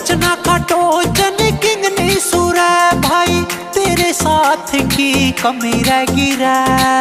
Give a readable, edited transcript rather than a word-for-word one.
टोच ना काटो जन किंग नहीं सुरे भाई, तेरे साथ की कमी रह गिरा।